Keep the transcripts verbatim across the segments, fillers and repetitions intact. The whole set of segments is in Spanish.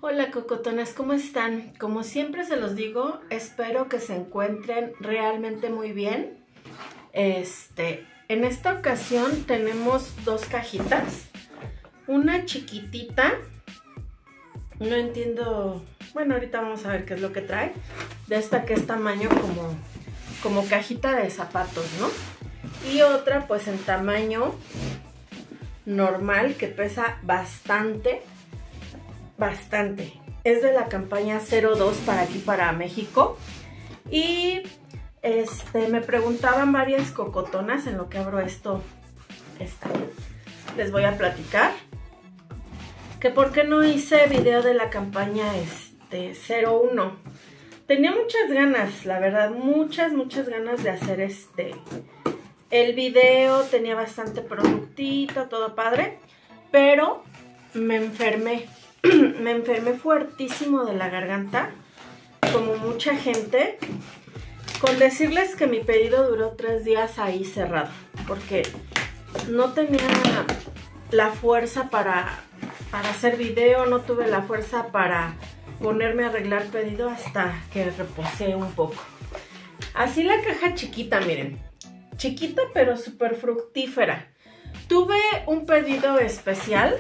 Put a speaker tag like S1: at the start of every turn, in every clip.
S1: Hola cocotones, ¿cómo están? Como siempre se los digo, espero que se encuentren realmente muy bien. Este, en esta ocasión tenemos dos cajitas. Una chiquitita, no entiendo, bueno, ahorita vamos a ver qué es lo que trae. De esta que es tamaño como, como cajita de zapatos, ¿no? Y otra pues en tamaño normal que pesa bastante. Bastante. Es de la campaña cero dos para aquí, para México. Y este, me preguntaban varias cocotonas en lo que abro esto. Esta. Les voy a platicar. Que por qué no hice video de la campaña este, cero uno. Tenía muchas ganas, la verdad, muchas, muchas ganas de hacer este el video. Tenía bastante productito, todo padre. Pero me enfermé. Me enfermé fuertísimo de la garganta, como mucha gente, con decirles que mi pedido duró tres días ahí cerrado, porque no tenía la fuerza para, para hacer video, no tuve la fuerza para ponerme a arreglar pedido hasta que reposé un poco. Así la caja chiquita, miren, chiquita pero súper fructífera. Tuve un pedido especial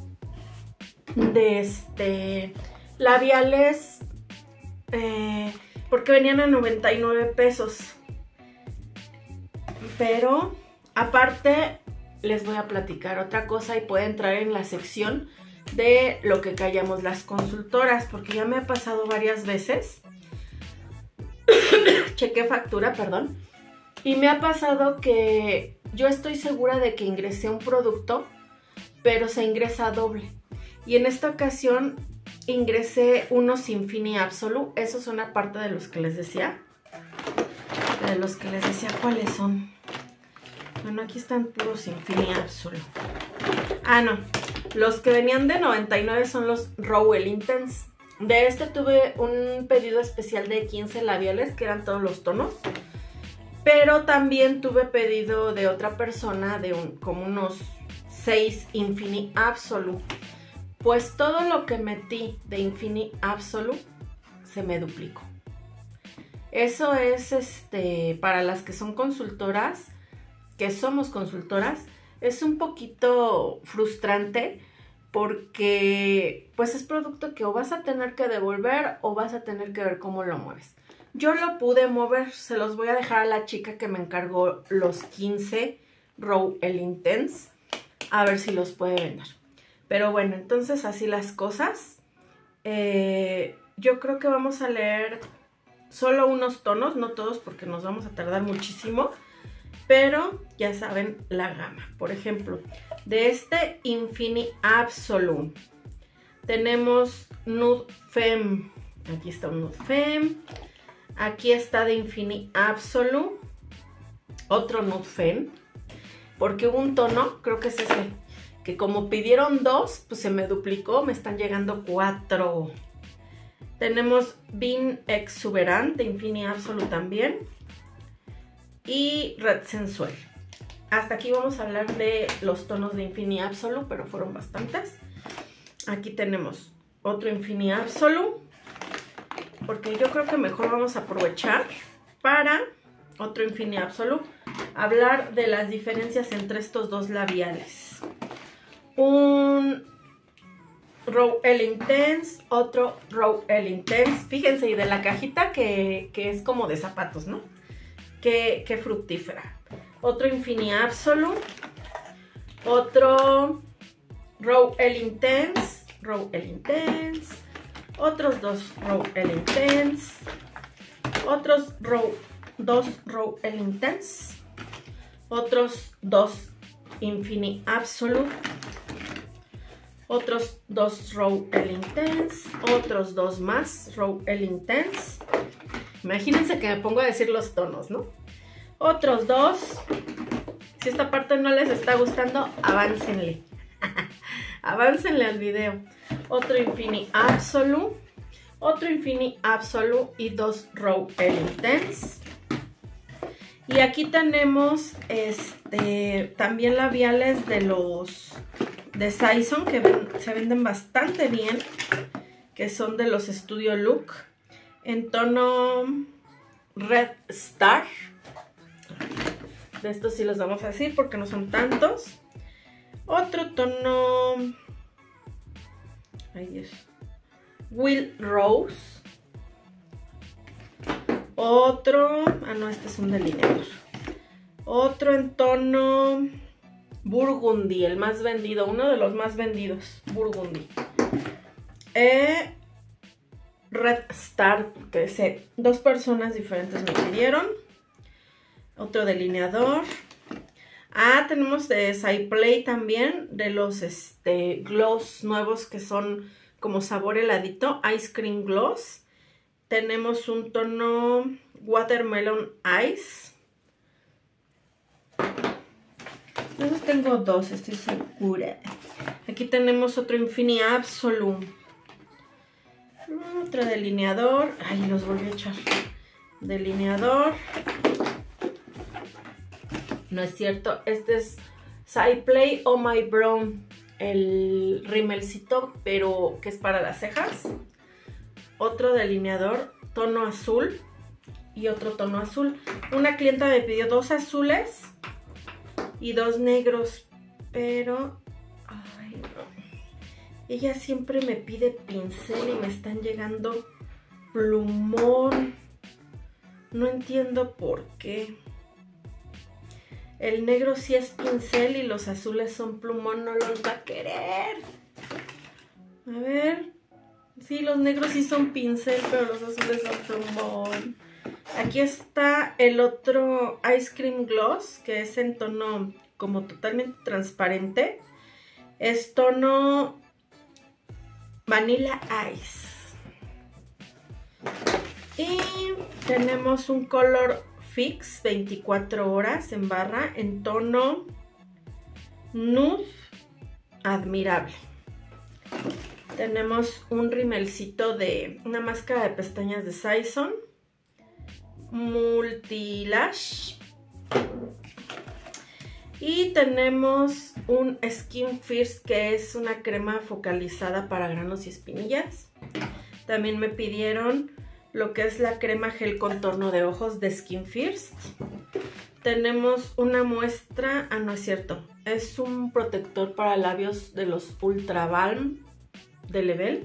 S1: de este labiales eh, porque venían a noventa y nueve pesos, pero aparte les voy a platicar otra cosa y puede entrar en la sección de lo que callamos las consultoras, porque ya me ha pasado varias veces. Chequé factura, perdón, y me ha pasado que yo estoy segura de que ingresé un producto, pero se ingresa doble. Y en esta ocasión ingresé unos Infini Absolu. Esos son aparte de los que les decía. De los que les decía cuáles son. Bueno, aquí están puros Infini Absolu. Ah, no. Los que venían de noventa y nueve son los Rowell Intense. De este tuve un pedido especial de quince labiales, que eran todos los tonos. Pero también tuve pedido de otra persona de un, como unos seis Infini Absolu. Pues todo lo que metí de Infini Absolu se me duplicó. Eso es este para las que son consultoras, que somos consultoras, es un poquito frustrante porque pues es producto que o vas a tener que devolver o vas a tener que ver cómo lo mueves. Yo lo pude mover, se los voy a dejar a la chica que me encargó los quince Rowell Intense, a ver si los puede vender. Pero bueno, entonces así las cosas. Eh, yo creo que vamos a leer solo unos tonos, no todos porque nos vamos a tardar muchísimo. Pero ya saben la gama. Por ejemplo, de este Infini Absolu tenemos Nude Femme. Aquí está un Nude Femme. Aquí está de Infini Absolu otro Nude Femme. Porque hubo un tono, creo que es ese, que como pidieron dos, pues se me duplicó, me están llegando cuatro. Tenemos Bean Exuberant de Infini Absolu también. Y Red Sensual. Hasta aquí vamos a hablar de los tonos de Infini Absolu, pero fueron bastantes. Aquí tenemos otro Infini Absolu, porque yo creo que mejor vamos a aprovechar para otro Infini Absolu, hablar de las diferencias entre estos dos labiales. Un Rowell Intense, otro Rowell Intense. Fíjense, y de la cajita que, que es como de zapatos, ¿no? Qué, qué fructífera. Otro Infini Absolu, otro Rowell Intense, Rowell Intense, otros dos Rowell Intense, otros row, dos Rowell Intense, otros dos Infini Absolu, otros dos Rowell Intense, otros dos más Rowell Intense. Imagínense que me pongo a decir los tonos, ¿no? Otros dos. Si esta parte no les está gustando, aváncenle. Aváncenle al video. Otro Infini Absolu, otro Infini Absolu y dos Rowell Intense. Y aquí tenemos este también labiales de los de Saison, que ven, se venden bastante bien. que son de los Studio Look, en tono Red Star. De estos sí los vamos a decir porque no son tantos. Otro tono, ay Dios, Will Rose. Otro, ah no, este es un delineador. Otro en tono Burgundy, el más vendido, uno de los más vendidos, Burgundy. Eh, Red Star, porque sé, dos personas diferentes me pidieron. Otro delineador. Ah, tenemos de SciPlay también, de los este, gloss nuevos que son como sabor heladito, Ice Cream Gloss. Tenemos un tono Watermelon Ice. Yo tengo dos, estoy segura. Aquí tenemos otro Infinity Absolute. Otro delineador. Ay, los volví a echar. Delineador. No es cierto, este es SciPlay Oh My Brown, el rimelcito, pero que es para las cejas. Otro delineador, tono azul y otro tono azul. Una clienta me pidió dos azules y dos negros, pero ay, no. Ella siempre me pide pincel y me están llegando plumón. No entiendo por qué. El negro sí es pincel y los azules son plumón, no los va a querer. A ver. Sí, los negros sí son pincel, pero los azules son plumón. Aquí está el otro Ice Cream Gloss, que es en tono como totalmente transparente. Es tono Vanilla Ice. Y tenemos un color Fix veinticuatro horas en barra en tono Nude Admirable. Tenemos un rimelcito de una máscara de pestañas de Saison Multilash. Y tenemos un Skin First, que es una crema focalizada para granos y espinillas. También me pidieron lo que es la crema gel contorno de ojos de Skin First. Tenemos una muestra, ah no es cierto, es un protector para labios de los Ultra Balm de Level.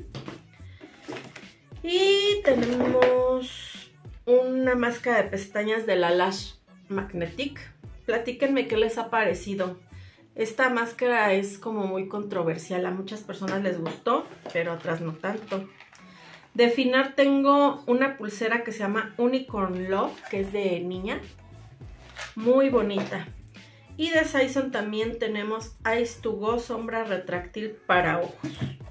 S1: Y tenemos una máscara de pestañas de la Lash Magnetic. Platíquenme qué les ha parecido. Esta máscara es como muy controversial, a muchas personas les gustó, pero a otras no tanto. De Finar tengo una pulsera que se llama Unicorn Love, que es de niña. Muy bonita. Y de Saison también tenemos Eyes to Go, sombra retráctil para ojos.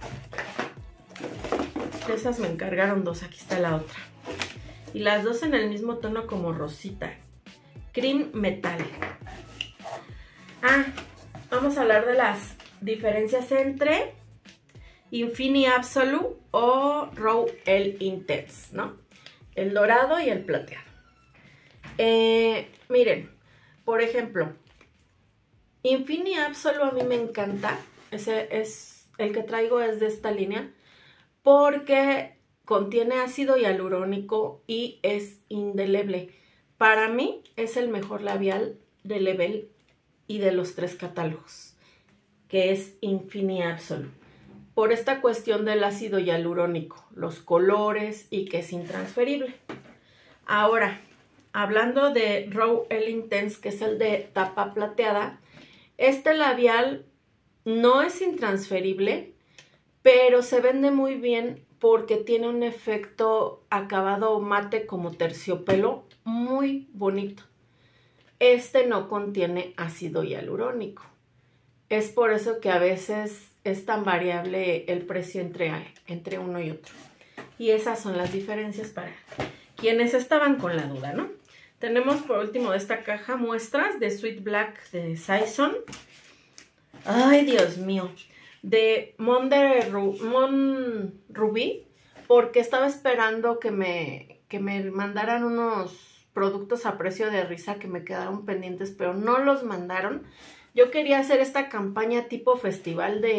S1: De esas me encargaron dos, aquí está la otra. Y las dos en el mismo tono como rosita. Cream Metal. Ah, vamos a hablar de las diferencias entre Infinity Absolute o Raw El Intense, ¿no? El dorado y el plateado. Eh, miren, por ejemplo, Infinity Absolute a mí me encanta. Ese es el que traigo, es de esta línea, porque contiene ácido hialurónico y es indeleble. Para mí es el mejor labial de Level y de los tres catálogos, que es Infinity Absolute. Por esta cuestión del ácido hialurónico, los colores y que es intransferible. Ahora, hablando de Raw El Intense, que es el de tapa plateada, este labial no es intransferible, pero se vende muy bien porque tiene un efecto acabado mate como terciopelo muy bonito. Este no contiene ácido hialurónico. Es por eso que a veces es tan variable el precio entre, entre uno y otro. Y esas son las diferencias para quienes estaban con la duda, ¿no? Tenemos por último de esta caja muestras de Sweet Black de Saison. Ay, Dios mío. De Mon, de Ru, Mon Ruby, porque estaba esperando que me, que me mandaran unos productos a precio de risa que me quedaron pendientes, pero no los mandaron. Yo quería hacer esta campaña tipo festival de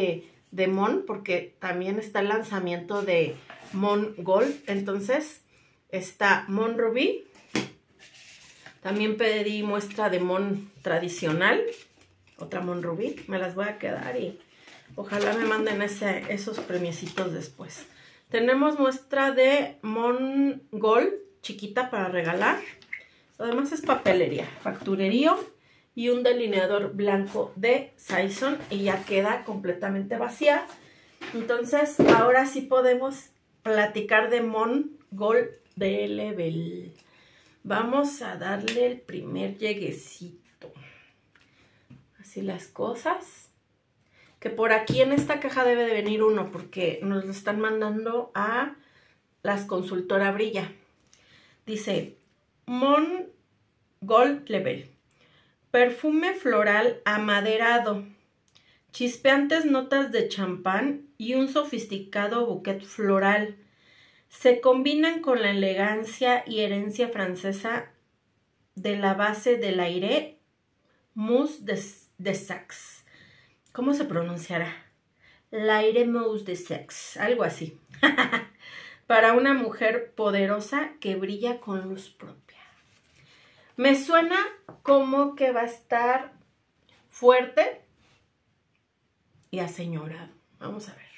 S1: de Mon, porque también está el lanzamiento de Mon Gold. Entonces está Mon Rubí. También pedí muestra de Mon tradicional. Otra Mon Rubí. Me las voy a quedar y ojalá me manden ese, esos premiecitos después. Tenemos muestra de Mon Gold, chiquita para regalar. Además es papelería, facturerío y un delineador blanco de Saison y ya queda completamente vacía. Entonces ahora sí podemos platicar de Mon Gold de Level. Vamos a darle el primer lleguecito. Así las cosas. Que por aquí en esta caja debe de venir uno porque nos lo están mandando a las consultora Brilla. Dice Mon Gold Level. Perfume floral amaderado. Chispeantes notas de champán y un sofisticado bouquet floral. Se combinan con la elegancia y herencia francesa de la base del aire Mousse de, de Saxe. ¿Cómo se pronunciará? L'aire Mousse de Saxe, algo así. Para una mujer poderosa que brilla con luz propia. Me suena como que va a estar fuerte y aseñorado. Vamos a ver.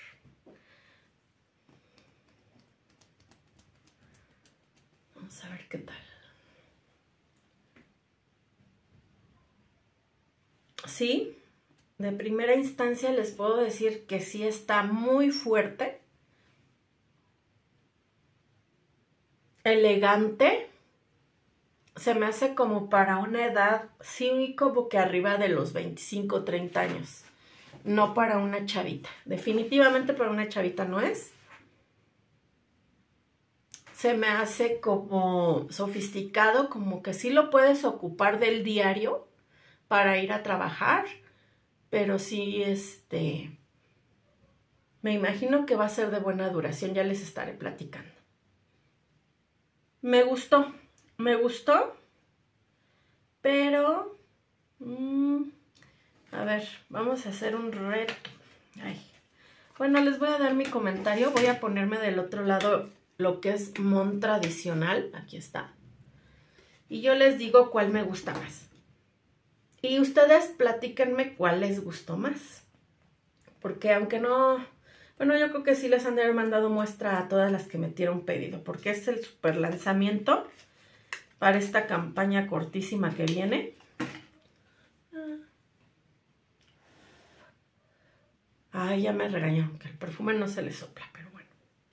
S1: Vamos a ver qué tal. Sí, de primera instancia les puedo decir que sí está muy fuerte. Elegante. Se me hace como para una edad, sí, como que arriba de los veinticinco o treinta años. No para una chavita. Definitivamente para una chavita no es. Se me hace como sofisticado, como que sí lo puedes ocupar del diario para ir a trabajar. Pero sí, este, me imagino que va a ser de buena duración. Ya les estaré platicando. Me gustó. Me gustó, pero, mmm, a ver, vamos a hacer un reto. Ay. Bueno, les voy a dar mi comentario. Voy a ponerme del otro lado lo que es Mon tradicional. Aquí está. Y yo les digo cuál me gusta más. Y ustedes platíquenme cuál les gustó más. Porque aunque no... Bueno, yo creo que sí les han de haber mandado muestra a todas las que metieron pedido. Porque es el super lanzamiento para esta campaña cortísima que viene. Ay, ya me regañaron que el perfume no se le sopla, pero bueno.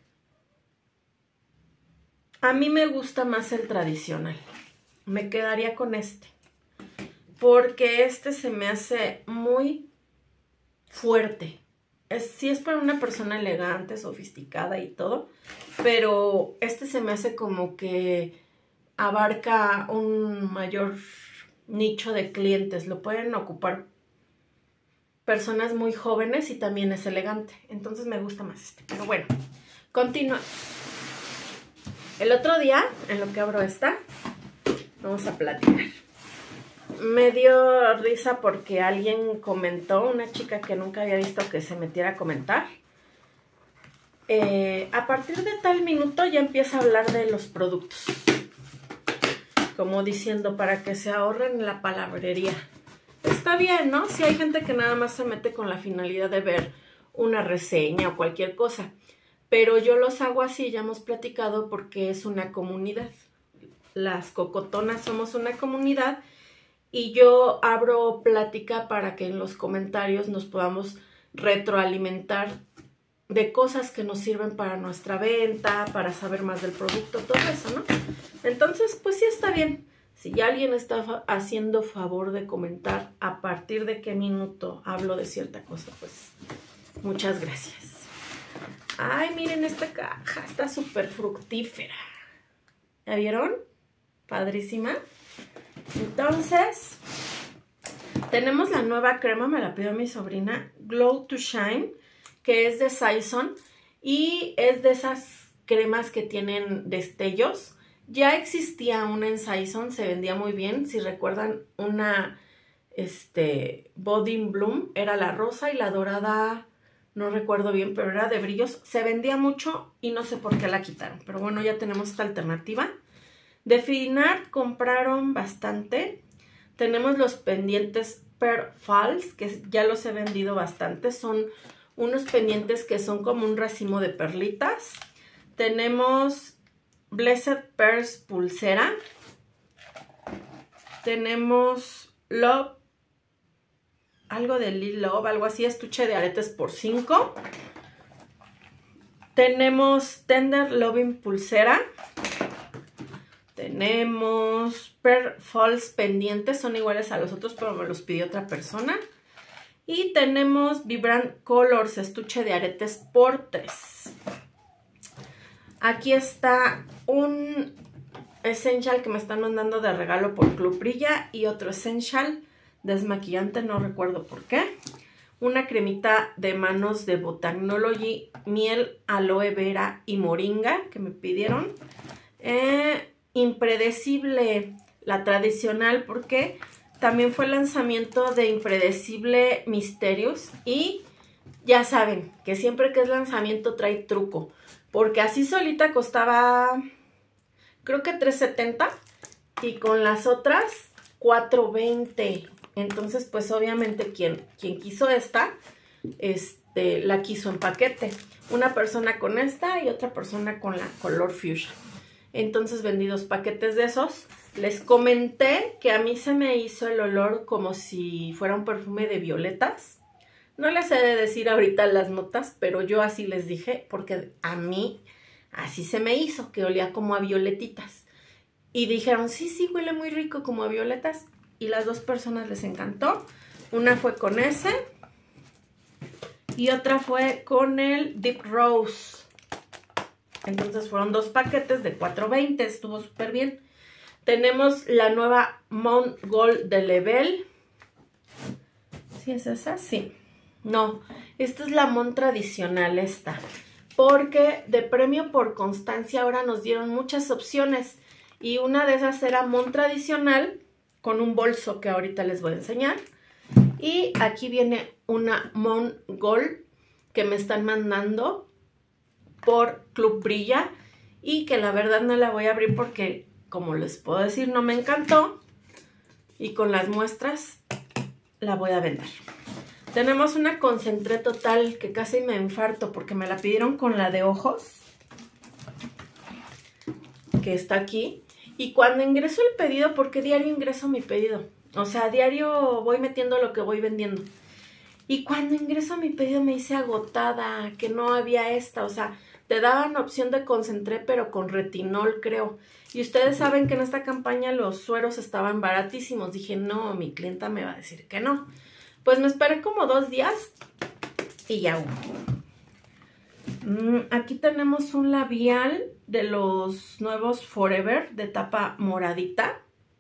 S1: A mí me gusta más el tradicional. Me quedaría con este. Porque este se me hace muy fuerte. Es, sí es para una persona elegante, sofisticada y todo. Pero este se me hace como que abarca un mayor nicho de clientes. Lo pueden ocupar personas muy jóvenes y también es elegante. Entonces me gusta más este. Pero bueno, continúa. El otro día, en lo que abro esta, vamos a platicar. Me dio risa porque alguien comentó, una chica que nunca había visto que se metiera a comentar. Eh, a partir de tal minuto ya empieza a hablar de los productos. Como diciendo, para que se ahorren la palabrería. Está bien, ¿no? Si hay gente que nada más se mete con la finalidad de ver una reseña o cualquier cosa. Pero yo los hago así, ya hemos platicado, porque es una comunidad. Las cocotonas somos una comunidad y yo abro plática para que en los comentarios nos podamos retroalimentar de cosas que nos sirven para nuestra venta, para saber más del producto, todo eso, ¿no? Entonces, pues sí está bien. Si ya alguien está haciendo favor de comentar a partir de qué minuto hablo de cierta cosa, pues muchas gracias. Ay, miren esta caja, está súper fructífera. ¿La vieron? Padrísima. Entonces, tenemos la nueva crema, me la pidió mi sobrina, Glow to Shine, que es de Saison y es de esas cremas que tienen destellos. Ya existía una en Saison, se vendía muy bien. Si recuerdan, una este, Body Bloom era la rosa y la dorada no recuerdo bien, pero era de brillos. Se vendía mucho y no sé por qué la quitaron, pero bueno, ya tenemos esta alternativa. De Finart compraron bastante. Tenemos los pendientes Pearl Falls, que ya los he vendido bastante. Son unos pendientes que son como un racimo de perlitas. Tenemos Blessed Pearls pulsera. Tenemos Love, algo de Lil Love, algo así, estuche de aretes por cinco. Tenemos Tender Loving pulsera. Tenemos Pearl Falls pendientes, son iguales a los otros, pero me los pidió otra persona. Y tenemos Vibrant Colors, estuche de aretes por tres. Aquí está un Essential que me están mandando de regalo por Club Brilla y otro Essential desmaquillante, no recuerdo por qué. Una cremita de manos de Botanology, miel, aloe vera y moringa que me pidieron. Eh, impredecible, la tradicional, porque también fue el lanzamiento de Impredecible Mysterious y ya saben que siempre que es lanzamiento trae truco, porque así solita costaba creo que tres setenta y con las otras cuatro veinte. Entonces pues obviamente quien, quien quiso esta este, la quiso en paquete, una persona con esta y otra persona con la color fuchsia. Entonces vendí dos paquetes de esos. Les comenté que a mí se me hizo el olor como si fuera un perfume de violetas. No les he de decir ahorita las notas, pero yo así les dije, porque a mí así se me hizo, que olía como a violetitas. Y dijeron, sí, sí, huele muy rico como a violetas. Y las dos personas les encantó. Una fue con ese y otra fue con el Deep Rose. Entonces fueron dos paquetes de cuatro veinte, estuvo súper bien. Tenemos la nueva Mount Gold de Level. ¿Sí es esa? Sí. No, esta es la Mount tradicional esta. Porque de premio por constancia ahora nos dieron muchas opciones. Y una de esas era Mount tradicional con un bolso que ahorita les voy a enseñar. Y aquí viene una Mount Gold que me están mandando por Club Brilla y que la verdad no la voy a abrir porque, como les puedo decir, no me encantó y con las muestras la voy a vender. Tenemos una Concentré Total que casi me infarto porque me la pidieron con la de ojos que está aquí, y cuando ingreso el pedido, porque diario ingreso mi pedido, o sea, diario voy metiendo lo que voy vendiendo, y cuando ingreso mi pedido me hice agotada, que no había esta, o sea, te daban opción de Concentré, pero con retinol, creo. Y ustedes saben que en esta campaña los sueros estaban baratísimos. Dije, no, mi clienta me va a decir que no. Pues me esperé como dos días y ya hubo. Mm, aquí tenemos un labial de los nuevos Forever de tapa moradita.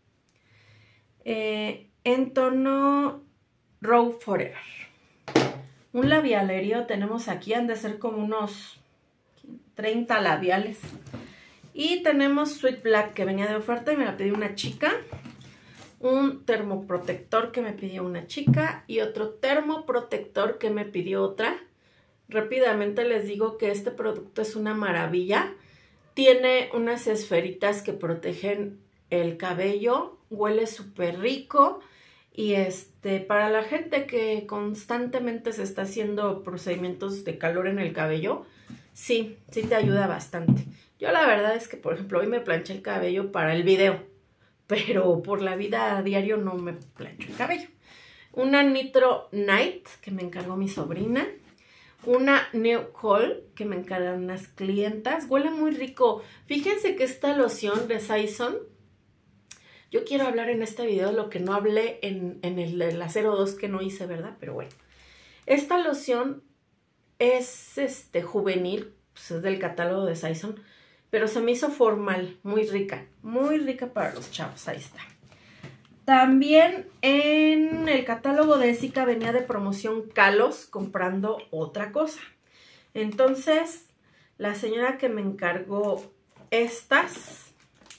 S1: Eh, en tono Raw Forever. Un labialerío tenemos aquí, han de ser como unos treinta labiales. Y tenemos Sweet Black que venía de oferta y me la pidió una chica. Un termoprotector que me pidió una chica y otro termoprotector que me pidió otra. Rápidamente les digo que este producto es una maravilla. Tiene unas esferitas que protegen el cabello, huele súper rico. Y este, para la gente que constantemente se está haciendo procedimientos de calor en el cabello, sí, sí te ayuda bastante. Yo la verdad es que, por ejemplo, hoy me planché el cabello para el video, pero por la vida a diario no me plancho el cabello. Una Nitro Night que me encargó mi sobrina. Una New Call que me encargaron unas clientas. Huele muy rico. Fíjense que esta loción de Saison, yo quiero hablar en este video lo que no hablé en, en el de la cero dos que no hice, ¿verdad? Pero bueno, esta loción es este juvenil, pues es del catálogo de Saison, pero se me hizo formal, muy rica, muy rica para los chavos, ahí está. También en el catálogo de Zika venía de promoción Kalos comprando otra cosa. Entonces, la señora que me encargó estas,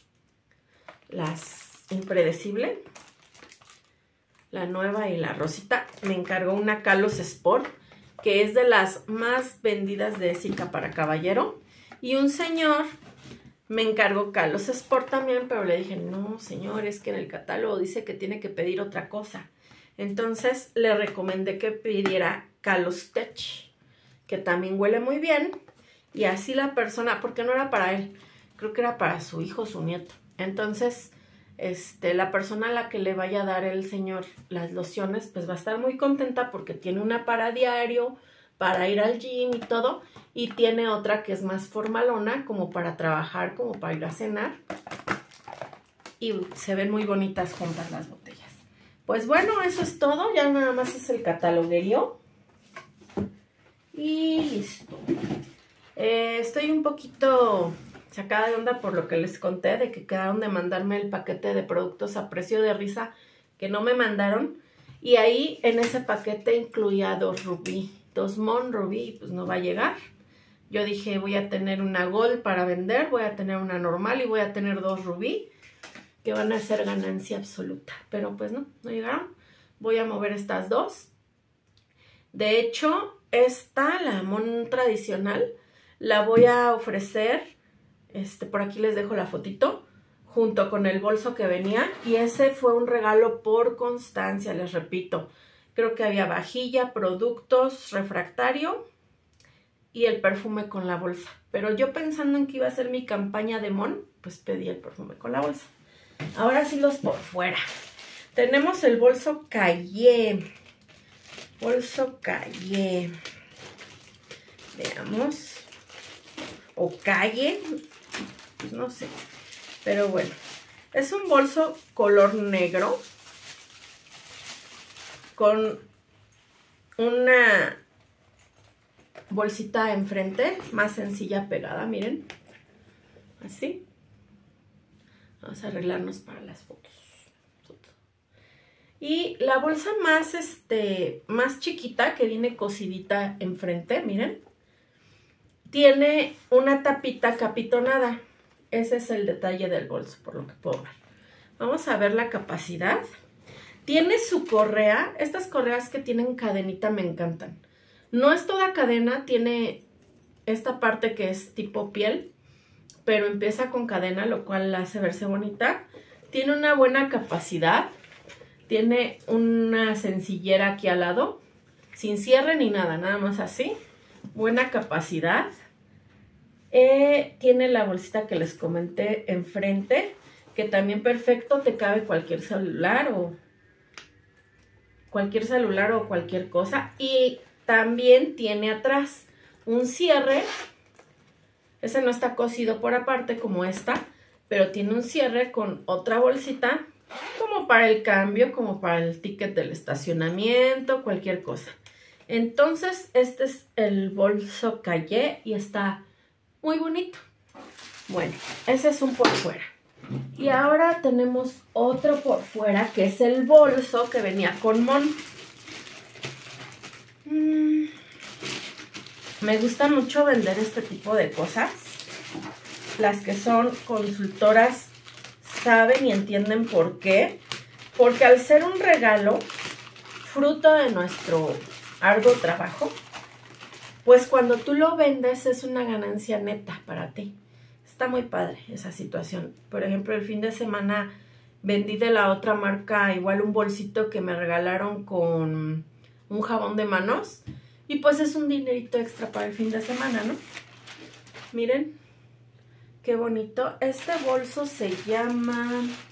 S1: las Impredecible, la nueva y la rosita, me encargó una Kalos Sport que es de las más vendidas de Essica para caballero. Y un señor me encargó Kalos Sport también, pero le dije, no, señor, es que en el catálogo dice que tiene que pedir otra cosa. Entonces le recomendé que pidiera Kalos Tech, que también huele muy bien. Y así la persona, porque no era para él, creo que era para su hijo o su nieto. Entonces, este, la persona a la que le vaya a dar el señor las lociones, pues va a estar muy contenta porque tiene una para diario, para ir al gym y todo. Y tiene otra que es más formalona, como para trabajar, como para ir a cenar. Y se ven muy bonitas juntas las botellas. Pues bueno, eso es todo. Ya nada más es el cataloguerío. Y listo. Eh, estoy un poquito sacada de onda por lo que les conté, de que quedaron de mandarme el paquete de productos a precio de risa que no me mandaron. Y ahí en ese paquete incluía dos rubí, dos Mon Rubí, y pues no va a llegar. Yo dije, voy a tener una Gold para vender, voy a tener una normal y voy a tener dos rubí, que van a ser ganancia absoluta. Pero pues no, no llegaron. Voy a mover estas dos. De hecho, esta, la Mon tradicional, la voy a ofrecer, este, por aquí les dejo la fotito, junto con el bolso que venía. Y ese fue un regalo por Constancia, les repito. Creo que había vajilla, productos, refractario y el perfume con la bolsa. Pero yo pensando en que iba a ser mi campaña de Mon, pues pedí el perfume con la bolsa. Ahora sí los por fuera. Tenemos el bolso Calle. Bolso Calle. Veamos. O Calle. Pues no sé. Pero bueno. Es un bolso color negro. Con una bolsita enfrente, más sencilla pegada, miren. Así. Vamos a arreglarnos para las fotos. Y la bolsa más, este, más chiquita, que viene cosidita enfrente, miren. Tiene una tapita capitonada. Ese es el detalle del bolso, por lo que puedo ver. Vamos a ver la capacidad. Tiene su correa. Estas correas que tienen cadenita me encantan. No es toda cadena, tiene esta parte que es tipo piel, pero empieza con cadena, lo cual la hace verse bonita. Tiene una buena capacidad. Tiene una sencillera aquí al lado, sin cierre ni nada, nada más así. Buena capacidad. Eh, tiene la bolsita que les comenté enfrente, que también perfecto, te cabe cualquier celular o cualquier celular o cualquier cosa. Y también tiene atrás un cierre. Ese no está cosido por aparte como esta, pero tiene un cierre con otra bolsita, como para el cambio, como para el ticket del estacionamiento, cualquier cosa. Entonces, este es el bolso Calle y está muy bonito. Bueno, ese es un por fuera. Y ahora tenemos otro por fuera, que es el bolso que venía con Mon. Mm. Me gusta mucho vender este tipo de cosas. Las que son consultoras saben y entienden por qué. Porque al ser un regalo, fruto de nuestro arduo trabajo, pues cuando tú lo vendes es una ganancia neta para ti. Está muy padre esa situación. Por ejemplo, el fin de semana vendí de la otra marca igual un bolsito que me regalaron con un jabón de manos. Y pues es un dinerito extra para el fin de semana, ¿no? Miren, qué bonito. Este bolso se llama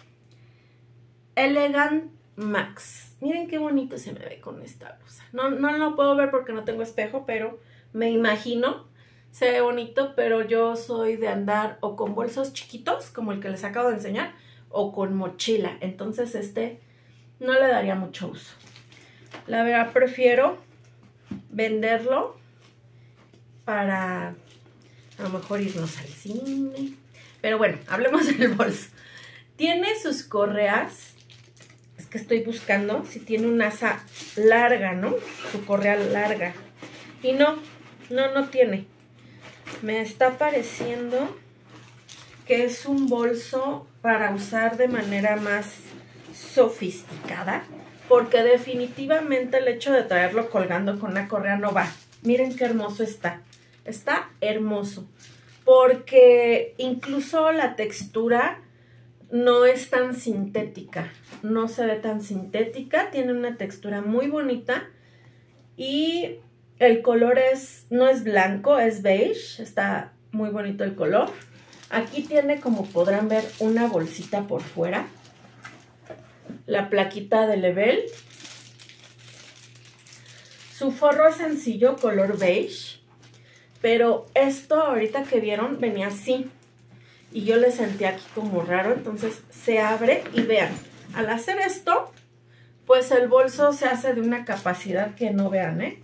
S1: Elegant Max. Miren qué bonito se me ve con esta blusa. No, no lo puedo ver porque no tengo espejo, pero me imagino. Se ve bonito, pero yo soy de andar o con bolsos chiquitos, como el que les acabo de enseñar, o con mochila. Entonces este no le daría mucho uso. La verdad prefiero venderlo para a lo mejor irnos al cine. Pero bueno, hablemos del bolso. Tiene sus correas. Es que estoy buscando si tiene una asa larga, ¿no? Su correa larga. Y no, no, no tiene. Me está pareciendo que es un bolso para usar de manera más sofisticada. porque definitivamente el hecho de traerlo colgando con una correa no va. Miren qué hermoso está. Está hermoso. Porque incluso la textura no es tan sintética. No se ve tan sintética. Tiene una textura muy bonita. Y el color es, no es blanco, es beige. Está muy bonito el color. Aquí tiene, como podrán ver, una bolsita por fuera. La plaquita de Lebel. Su forro es sencillo, color beige. Pero esto ahorita que vieron venía así. Y yo le sentí aquí como raro. Entonces se abre y vean. Al hacer esto, pues el bolso se hace de una capacidad que no vean, ¿eh?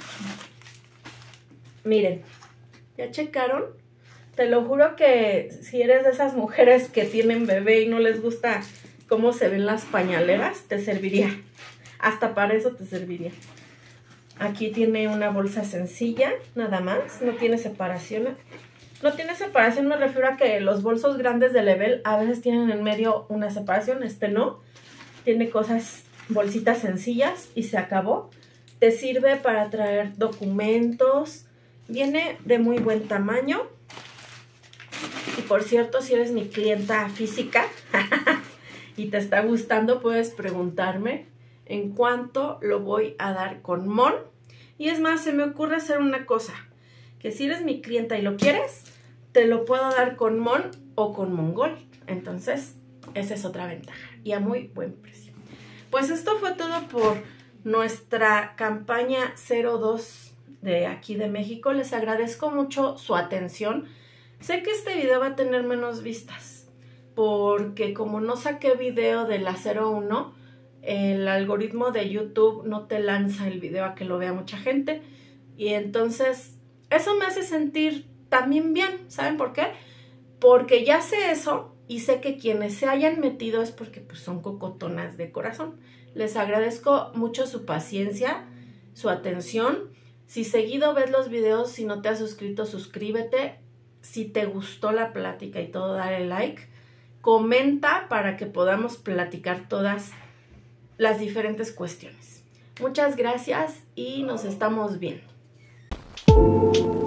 S1: Miren. ¿Ya checaron? Te lo juro que si eres de esas mujeres que tienen bebé y no les gusta cómo se ven las pañaleras, te serviría. Hasta para eso te serviría. Aquí tiene una bolsa sencilla, nada más. No tiene separación. No tiene separación, me refiero a que los bolsos grandes de Lebel a veces tienen en medio una separación. Este no. Tiene cosas, bolsitas sencillas y se acabó. Te sirve para traer documentos. Viene de muy buen tamaño. Y por cierto, si eres mi clienta física y te está gustando, puedes preguntarme en cuánto lo voy a dar con Mon. Y es más, se me ocurre hacer una cosa, que si eres mi clienta y lo quieres, te lo puedo dar con Mon o con Mongol. Entonces, esa es otra ventaja y a muy buen precio. Pues esto fue todo por nuestra campaña cero dos de aquí de México. Les agradezco mucho su atención. Sé que este video va a tener menos vistas, porque como no saqué video de la cero uno, el algoritmo de YouTube no te lanza el video a que lo vea mucha gente. Y entonces eso me hace sentir también bien. ¿Saben por qué? Porque ya sé eso y sé que quienes se hayan metido es porque pues, son cocotonas de corazón. Les agradezco mucho su paciencia, su atención. Si seguido ves los videos, si no te has suscrito, suscríbete. Si te gustó la plática y todo, dale like. Comenta para que podamos platicar todas las diferentes cuestiones. Muchas gracias y nos estamos viendo.